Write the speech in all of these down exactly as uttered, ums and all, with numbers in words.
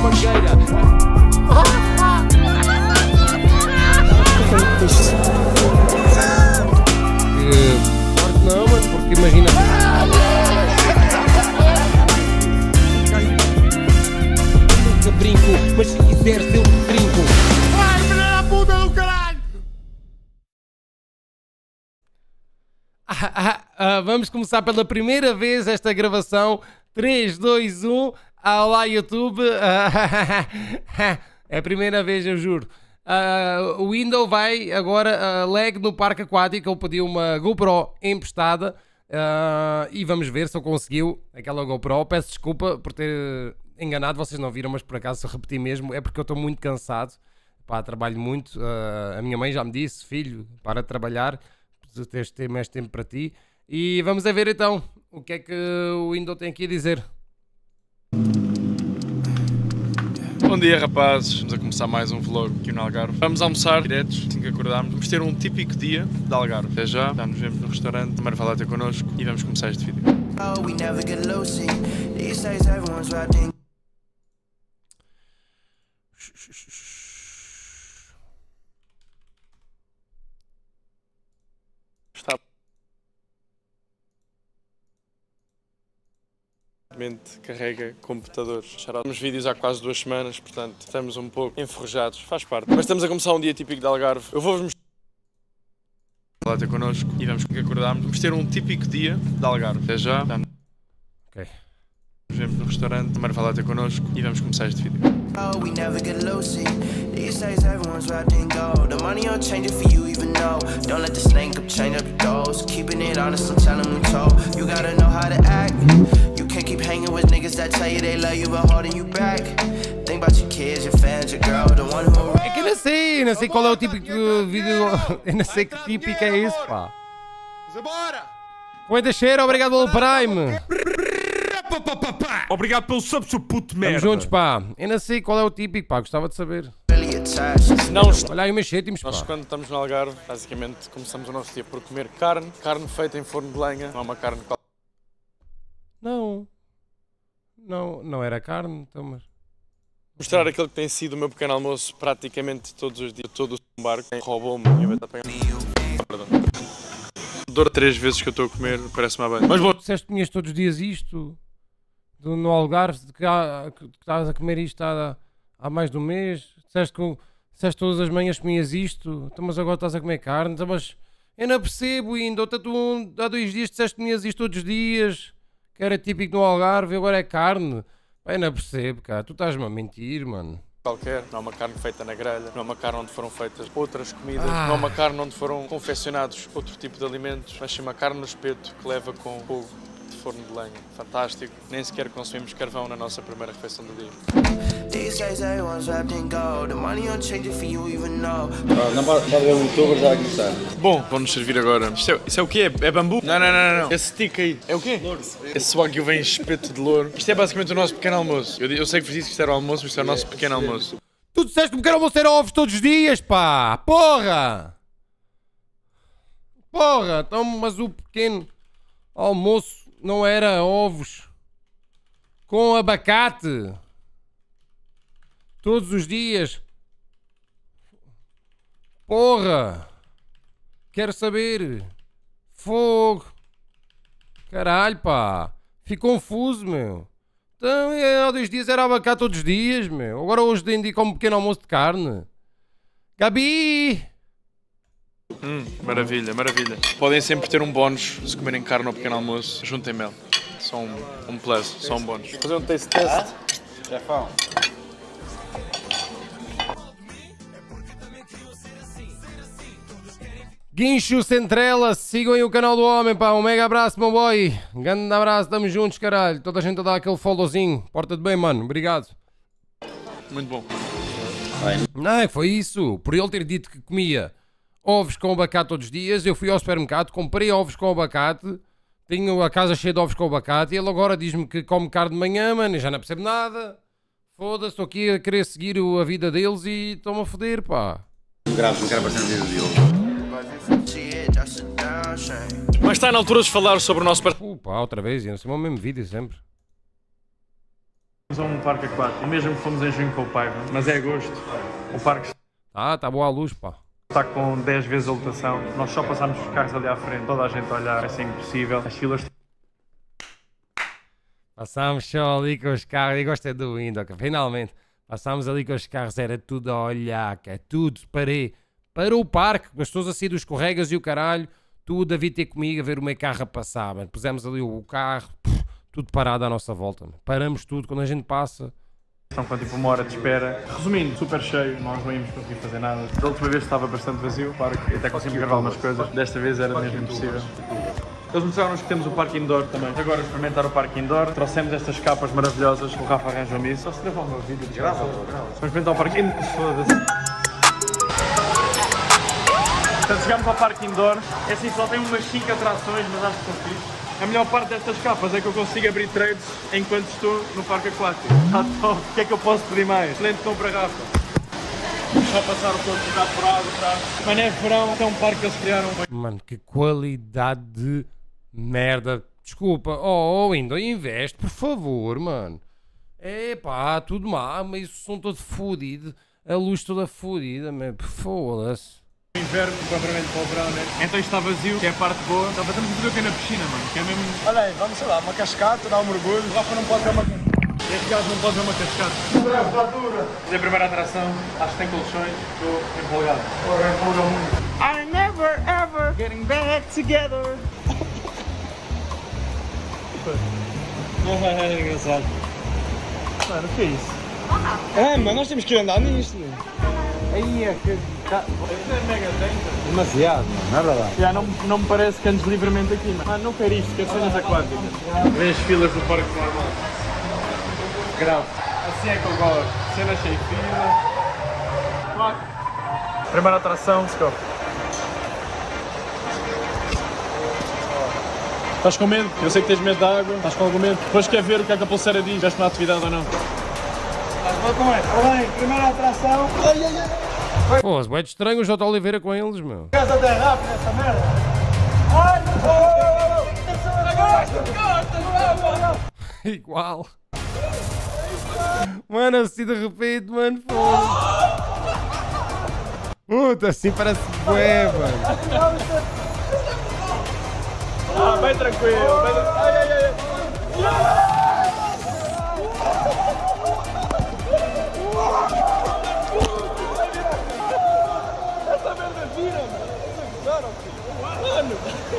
mangueira. Claro que não, mano, porque imagina. Nunca brinco, mas se quiseres eu te trinco. Vai, filha da puta do caralho! Ah, ah, ah, vamos começar pela primeira vez esta gravação. três, dois, um. Olá, YouTube. É a primeira vez, eu juro. Uh, o Window vai agora uh, lag no parque aquático. Ele pediu uma GoPro emprestada uh, e vamos ver se ele conseguiu aquela GoPro. Peço desculpa por ter enganado, vocês não viram, mas por acaso se eu repeti mesmo é porque eu estou muito cansado. Pá, trabalho muito. Uh, a minha mãe já me disse: filho, para de trabalhar, tens de ter mais tempo para ti. E vamos a ver então o que é que o Window tem aqui a dizer. Bom dia, rapazes, vamos a começar mais um vlog aqui no Algarve. Vamos almoçar diretos, assim que acordarmos. Vamos ter um típico dia de Algarve. Até já, já nos vemos no restaurante. Primeiro vai lá ter connosco e vamos começar este vídeo. Está. Carrega computadores. Temos vídeos há quase duas semanas, portanto estamos um pouco enferrujados, faz parte. Mas estamos a começar um dia típico de Algarve. Eu vou-vos mostrar lá ter connosco e vamos que acordarmos. Vamos ter um típico dia de Algarve. Até já. Ok. Nos vemos no restaurante. Primeiro vai lá ter connosco e vamos começar este vídeo. Can't keep hanging with niggas that tell you they love you but holding you back. Think about your kids, your fans, your girl, the one who... É que eu não sei, não sei qual é o típico vídeo, eu não sei que típico é esse, pá. Comenta share, obrigado pelo Prime. Obrigado pelo sub, seu puto merda. Estamos juntos, pá. Eu não sei qual é o típico, pá, gostava de saber. Não, olha aí os meus cêntimos, pá. Nós quando estamos no Algarve, basicamente começamos o nosso dia por comer carne, carne feita em forno de lenha, não é uma carne... Não, não, não era carne, então, mas... Mostrar aquele que tem sido o meu pequeno almoço praticamente todos os dias, todo o barco, roubou-me e eu vou estar pegando. Dor três vezes que eu estou a comer, parece-me a bem. Mas bom... Disseste que comias todos os dias isto, do, no Algarve, de que, há, que estás a comer isto há, há mais de um mês, disseste que disseste todas as manhãs comias isto, então, mas agora estás a comer carne, então, mas eu não percebo ainda, tu um, há dois dias disseste que comias isto todos os dias... Que era típico no Algarve e agora é carne. Pai, não percebo, cara. Tu estás-me a mentir, mano. Qualquer. Não é uma carne feita na grelha. Não é uma carne onde foram feitas outras comidas. Ah. Não é uma carne onde foram confeccionados outro tipo de alimentos. Mas sim uma carne no espeto que leva com fogo de forno de lenha. Fantástico. Nem sequer consumimos carvão na nossa primeira refeição do dia. Não pode ver um youtuber já a começar. Bom, vamos servir agora. Isto é, isso é o quê? É bambu? Não, não, não, não. Esse stick aí. É o quê? Louro. Esse wagyu vem espeto de louro. Isto é basicamente o nosso pequeno almoço. Eu, eu sei que vos disse que isto era o almoço, mas isto é o nosso pequeno almoço. Tu disseste que me quero almoço era ovos todos os dias, pá! Porra! Porra! Então, mas o pequeno almoço não era ovos com abacate todos os dias. Porra! Quero saber. Fogo! Caralho, pá! Fico confuso, meu. Então, há dois dias era abacate todos os dias, meu. Agora hoje em dia como um pequeno almoço de carne. Gabi! Hum, maravilha, maravilha. Podem sempre ter um bónus se comerem carne ao pequeno almoço. Juntem mel. Só um, um plus, só um bónus. Fazer um taste test. Chefão. Guincho Centrela, sigam aí o canal do homem, pá. Um mega abraço, meu boy. Um grande abraço, estamos juntos, caralho. Toda a gente a dar aquele followzinho. Porta-te bem, mano. Obrigado. Muito bom. Não, foi isso. Por ele ter dito que comia ovos com abacate todos os dias, eu fui ao supermercado, comprei ovos com abacate, tenho a casa cheia de ovos com abacate e ele agora diz-me que come carne de manhã, mano, e já não percebo nada. Foda-se, estou aqui a querer seguir a vida deles e estão-me a foder, pá. Grave, não quero aparecer no vídeo dele. Mas está na altura de falar sobre o nosso parceiro. Uh, pá, outra vez, e não sei o mesmo vídeo sempre. Fomos a um parque aquático, mesmo que fomos em junho com o pai, mas é agosto. O parque Ah, tá boa a luz, pá. está com dez vezes a lotação. Nós só passámos os carros ali à frente, toda a gente a olhar, vai ser impossível. As filas. Passámos só ali com os carros, e gostei do Windows, finalmente. Passámos ali com os carros, era tudo a olhar, que é tudo, parei. Para o parque, as pessoas a sair dos escorregas e o caralho, tudo a vir ter comigo a ver o meu carro a passar, mano. Pusemos ali o carro, pff, tudo parado à nossa volta, mano. Paramos tudo, quando a gente passa. Estão com tipo uma hora de espera. Resumindo, super cheio, nós não íamos conseguir fazer nada. Da última vez estava bastante vazio o parque, até conseguimos gravar algumas coisas. Desta vez era mesmo impossível. Eles mostraram-nos que temos o parque indoor também. Agora experimentar o parque indoor. Trouxemos estas capas maravilhosas. O Rafa arranjou-me isso. Só se gravou o meu vídeo. Grava, grava. Vamos experimentar o parque indoor. Foda-se. Portanto, chegámos ao parque indoor. É assim, só tem umas cinco atrações, mas acho que são fixe. A melhor parte destas capas é que eu consigo abrir trades enquanto estou no parque aquático. Está top. O que é que eu posso pedir mais? Excelente compra, Rafa. Só passar o todo já furado atrás. Mano, é verão. É um parque que eles criaram. Mano, que qualidade de merda. Desculpa. Oh, oh Windows, investe, por favor, mano. É pá, tudo mal, mas o som todo fodido. A luz toda fodida, mas foda-se. Inverno, propriamente para o verão, né? Então está vazio, que é a parte boa. Então estamos a fazer o que na piscina, mano, que é mesmo... Olha aí, vamos, sei lá, uma cascata, dar um mergulho. O Rafa não pode ver uma cascata. Este gajo não pode ver uma cascata. É a primeira atração, acho que tem colchões, estou empolgado. Agora empolga muito. I never ever getting back together. É engraçado. Mano, o que é isso? É, mano, nós temos que ir andar nisto. Aí é que... Isto é mega denso. Demasiado, mano, não é verdade? Já, não, não me parece que andes livremente aqui, mano. Mano, não quero isto, quero cenas aquáticas. Vê as filas do parque normal. Grave. Assim é que eu gosto. Cenas sem fila. Claro. Primeira atração, let's go. Estás com medo? Eu sei que tens medo da água. Estás com algum medo? Depois quer ver o que é que a pulseira diz. Veste na atividade ou não? Vou com ele. Olha aí, primeira atração. Ai, ai, ai. Pô, é de estranho o J. Oliveira com eles, meu. Casa de rápido essa merda. Ai, oh, Igual. Mano, assim de repente, mano, foda. Puta, assim parece bué, mano. Ah, bem tranquilo. Bem... Ai, ai, ai. essa merda vira, mano. Vocês gostaram, filho? Mano.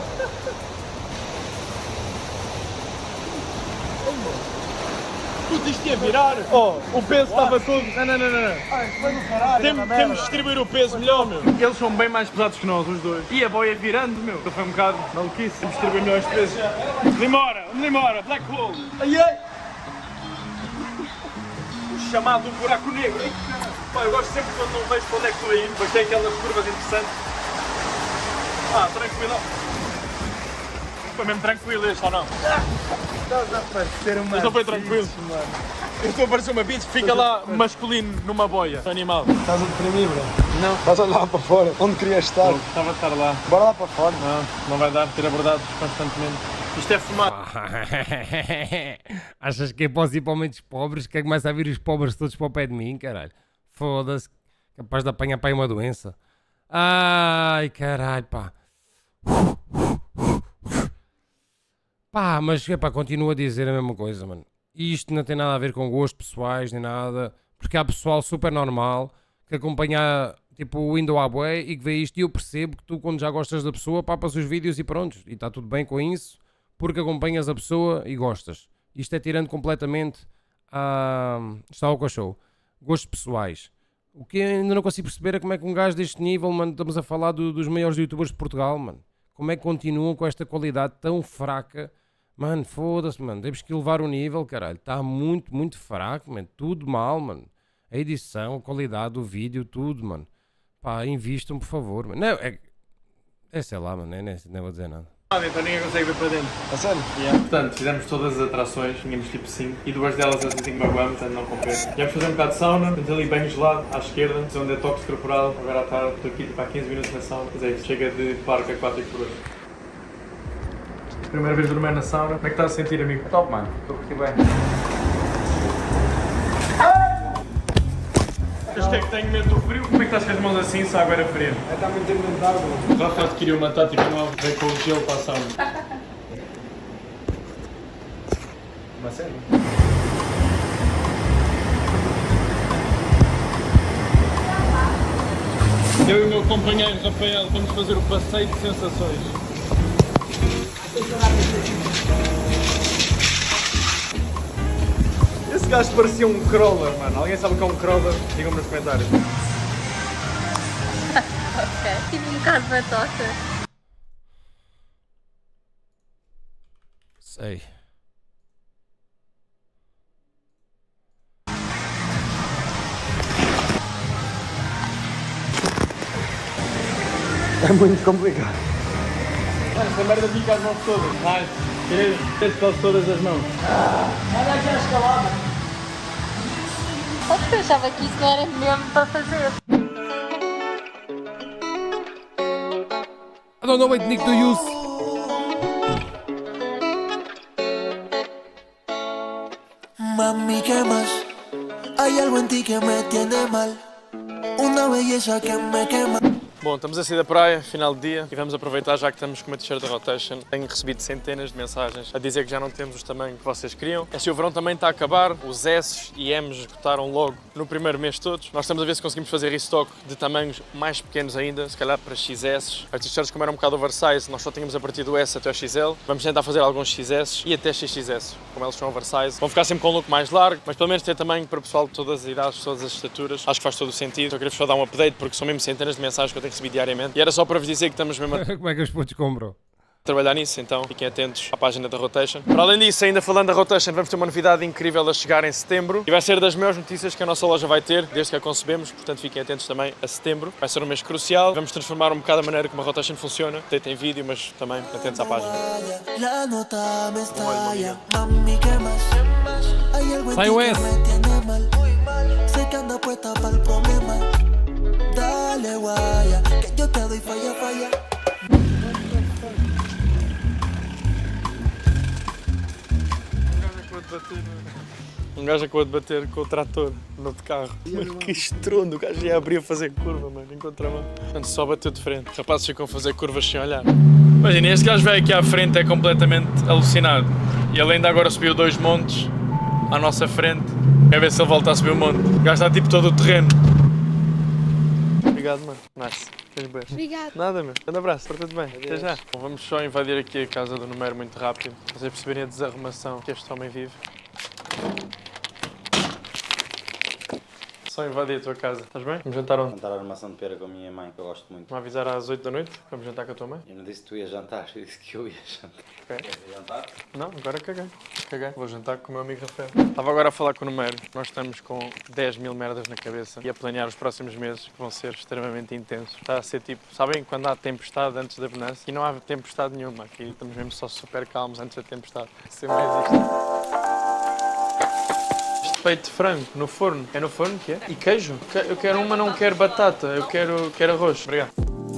Puta, isto ia virar. Oh, o peso estava todo... Não, não, não, não. Ai, foi no caralho. Tem, temos de distribuir o peso melhor, meu. Eles são bem mais pesados que nós, os dois. E a boia virando, meu. Então foi um bocado maluquice. Temos de distribuir melhor este peso. Vamos embora, vamos embora. Black hole. Ai, ai. O chamado buraco negro. Pá, eu gosto sempre quando não vejo para onde é que estou a ir. Depois tem aquelas curvas interessantes. Ah, tranquilo. Foi mesmo tranquilo este, ou não? Estás a parecer uma... Isto não foi tranquilo. bitch, mano. Eu estou a parecer uma bitch. Fica lá masculino numa boia. Animal. Estás a deprimir, bro? Não. Estás a olhar para fora, onde querias estar. Gostava de estar lá. Bora lá para fora. Não, não vai dar, ter abordados constantemente. Isto é fumar. Achas que é para os ir para os pobres que começa a vir os pobres todos para o pé de mim, caralho? Foda-se. Capaz de apanhar para aí uma doença. Ai, caralho, pá. Pá, mas epá, continuo a dizer a mesma coisa, mano. Isto não tem nada a ver com gostos pessoais nem nada, porque há pessoal super normal que acompanha tipo o Windows Away e que vê isto, e eu percebo que tu, quando já gostas da pessoa, papas os vídeos e prontos, e está tudo bem com isso, porque acompanhas a pessoa e gostas. Isto é tirando completamente a... está o que achou. Gostos pessoais. O que ainda não consigo perceber é como é que um gajo deste nível, mano, estamos a falar do, dos maiores youtubers de Portugal, mano. Como é que continuam com esta qualidade tão fraca? Mano, foda-se, mano. Temos que elevar o nível, caralho. Está muito, muito fraco, mano. Tudo mal, mano. A edição, a qualidade do vídeo, tudo, mano. Pá, invistam, por favor. Mano. Não, é... é sei lá, mano. Nem, nem vou dizer nada. Então ninguém consegue ver para dentro. A sério? Yeah. Portanto, fizemos todas as atrações, tínhamos tipo cinco, e duas delas eu senti que magoamos, portanto não compensa. Viemos fazer um bocado de sauna, temos ali bem gelado, à esquerda, fazer um detox corporal, agora à tarde, estou aqui tipo há quinze minutos na sauna, mas é isso, chega de parque aquático por hoje. Primeira vez dormir na sauna, como é que estás a sentir, amigo? Top, mano. Estou a curtir bem. Achas que é que tenho medo do frio? Como é que estás com as mãos assim se a água era fria? Está muito inventado. O Rafa adquiriu uma tática nova, veio com o gelo para a sauna. Uma sério? Eu e o meu companheiro Rafael vamos fazer o passeio de sensações. Esse gajo parecia um crawler, mano. Alguém sabe o que é um crawler? Digam-me nos comentários. Ok, tive um bocado de batota. Sei. É muito complicado. Mano, essa merda fica as mãos todas. Ai, tirei quase todas as mãos. Olha aqui a escalada. Sabe que eu achava que isso não era mesmo para fazer? I don't know what Nick to use. Mami, ¿qué más? Hay algo en ti que me tiene mal. Una belleza que me quema. Bom, estamos a sair da praia, final de dia, e vamos aproveitar já que estamos com uma t-shirt da Rotation. Tenho recebido centenas de mensagens a dizer que já não temos os tamanhos que vocês queriam. Assim, o verão também está a acabar, os S e M's esgotaram logo no primeiro mês todos. Nós estamos a ver se conseguimos fazer restock de tamanhos mais pequenos ainda, se calhar para X S. As t-shirts, como eram um bocado oversize, nós só tínhamos a partir do S até o X L. Vamos tentar fazer alguns X S e até X X S, como eles são oversize. Vão ficar sempre com um look mais largo, mas pelo menos ter tamanho para o pessoal de todas as idades, todas as estaturas. Acho que faz todo o sentido. Eu queria só dar um update porque são mesmo centenas de mensagens que eu tenho recebido diariamente. E era só para vos dizer que estamos mesmo a Como é que os putos compram? trabalhar nisso, então fiquem atentos à página da Rotation. Para além disso, ainda falando da Rotation, vamos ter uma novidade incrível a chegar em setembro e vai ser das melhores notícias que a nossa loja vai ter desde que a concebemos, portanto fiquem atentos também a setembro. Vai ser um mês crucial, vamos transformar um bocado a maneira como a Rotation funciona, até tem vídeo, mas também atentos à página. La nota me estalla. Mami, ¿qué más? Hay algo en Sai ti o que S. me tiene mal. Sé que anda puesta para el problema. Dale, guaya, que yo te doy falla, falla. Um gajo acabou de bater com o trator no de carro. Mano, que estrondo, o gajo ia abrir a fazer curva, mano, em contramão. Portanto, só bateu de frente. Os rapazes ficam a fazer curvas sem olhar. Imagina, este gajo veio aqui à frente, é completamente alucinado. E ele ainda agora subiu dois montes à nossa frente. Quer ver se ele volta a subir o monte. O gajo está tipo todo o terreno. Obrigado, mano. Nice. Tens bem. Obrigada. Nada, meu. Um abraço, porta-te bem. Até já. Bom, vamos só invadir aqui a casa do número muito rápido. Para vocês perceberem a desarrumação que este homem vive. Só invadir a tua casa. Estás bem? Vamos jantar onde? Jantar a armação de pera com a minha mãe, que eu gosto muito. Vamos avisar às oito da noite. Vamos jantar com a tua mãe? Eu não disse que tu ias jantar, eu disse que eu ia jantar. Ok. Queres jantar? Não, agora caguei. Caguei. Vou jantar com o meu amigo Rafael. Estava agora a falar com o número. Nós estamos com dez mil merdas na cabeça e a planear os próximos meses que vão ser extremamente intensos. Está a ser tipo, sabem quando há tempestade antes da bonança? E não há tempestade nenhuma. Aqui estamos mesmo só super calmos antes da tempestade. Ser mais isto. Peito de frango, no forno. É no forno que é? E queijo? Eu quero uma, não quero batata. Eu quero, quero arroz. Obrigado.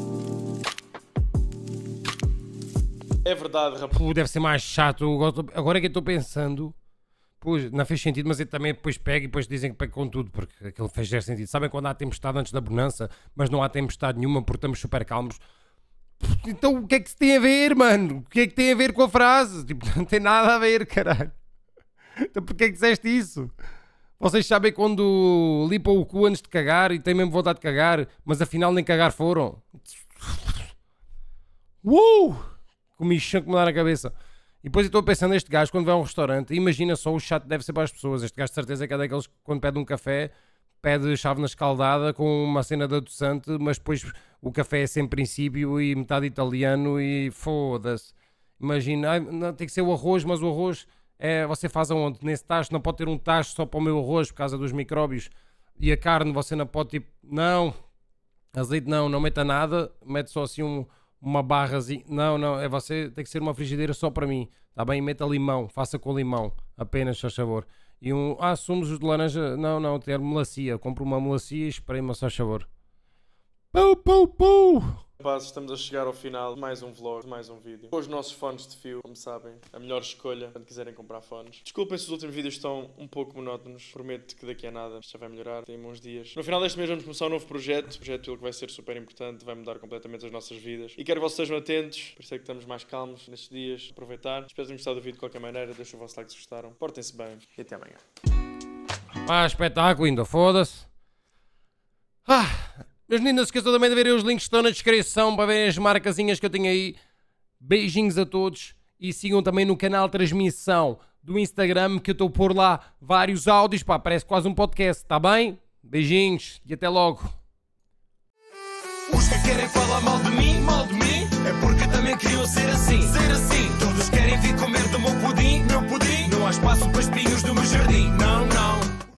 É verdade, rapaz. Pô, deve ser mais chato. Eu gosto- Agora é que eu estou pensando. Pois, não fez sentido, mas ele também depois pega e depois dizem que pega com tudo, porque aquilo fez zero sentido. Sabem quando há tempestade antes da bonança, mas não há tempestade nenhuma porque estamos super calmos? Então o que é que se tem a ver, mano? O que é que tem a ver com a frase? Tipo, não tem nada a ver, caralho. Então porquê é que disseste isso? Vocês sabem quando limpam o cu antes de cagar e têm mesmo vontade de cagar, mas afinal nem cagar foram? Uh! Comi chão que me dá na cabeça. E depois eu estou pensando neste gajo quando vai a um restaurante, imagina só o chato deve ser para as pessoas. Este gajo de certeza que é daqueles que quando pede um café, pede chávena escaldada com uma cena de adoçante, mas depois o café é sem princípio e metade italiano e foda-se. Imagina, ai, não, tem que ser o arroz, mas o arroz é, você faz aonde? Nesse tacho, não pode ter um tacho só para o meu arroz por causa dos micróbios. E a carne você não pode tipo, não, azeite não, não meta nada, mete só assim um, uma barrazinha. Não, não, é você, tem que ser uma frigideira só para mim. Está bem? Meta limão, faça com limão, apenas, só favor. E um, ah, sumos de laranja, não, não, ter melancia. Compro uma melancia e esprema, só favor. Pau, pau, pau! Rapazes, estamos a chegar ao final de mais um vlog, de mais um vídeo. Com os nossos fones de fio, como sabem, a melhor escolha quando quiserem comprar fones. Desculpem se os últimos vídeos estão um pouco monótonos. Prometo que daqui a nada isto já vai melhorar. Tem uns dias. No final deste mês vamos começar um novo projeto. Um projeto que vai ser super importante, vai mudar completamente as nossas vidas. E quero que vocês estejam atentos. Por isso é que estamos mais calmos nestes dias. Aproveitar. Espero que tenham gostado do vídeo de qualquer maneira. Deixem o vosso like se gostaram. Portem-se bem e até amanhã. Ah, espetáculo ainda, foda-se. Ah, meus meninos, não se esqueçam também de verem os links que estão na descrição para verem as marcazinhas que eu tenho aí. Beijinhos a todos e sigam também no canal de transmissão do Instagram que eu estou a pôr lá vários áudios, pá, parece quase um podcast, tá bem? Beijinhos e até logo. Os que querem falar mal de mim, mal de mim, é porque também queriam ser assim, ser assim. Todos querem vir comer do meu pudim, meu pudim. Não há espaço para espinhos no meu jardim, não, não.